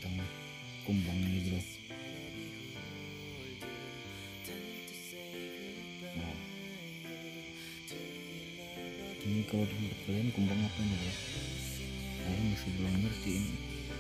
hitam kumbang ini bro. Nah, ini kalau di tempat kalian kumbang apa nih bro? Saya masih belum ngerti ini.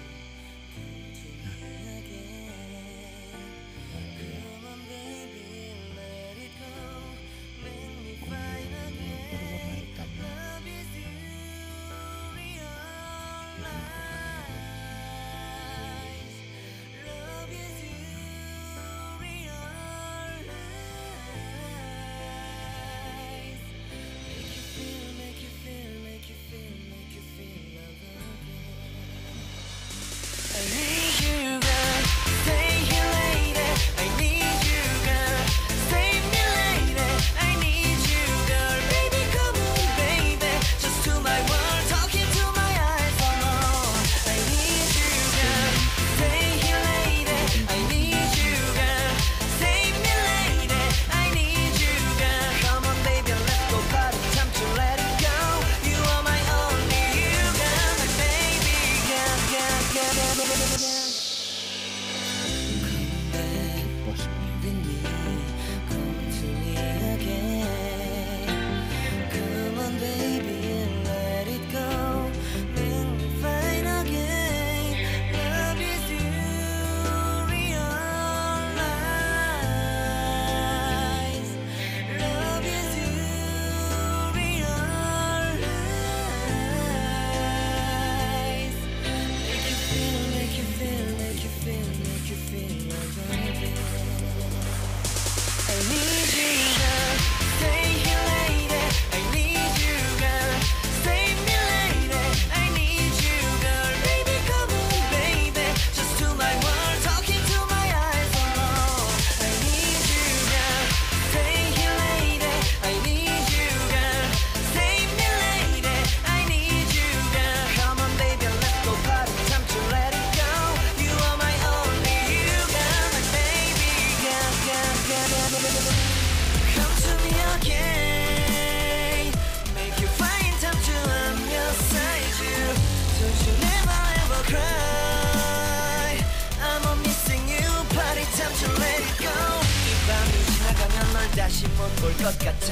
다시 못 볼 것 같아.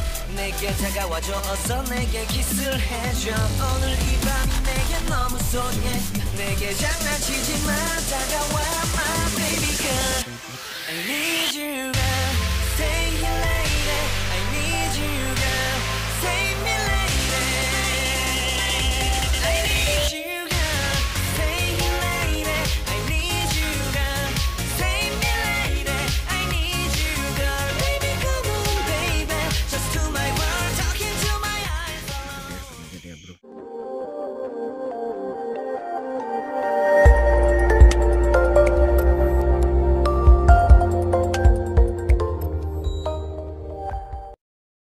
내게 다가와줘 어서 내게 키스를 해줘. 오늘 이 밤이 내게 너무 소중해. 내게 장난치지 마 다가와 my baby girl I need you girl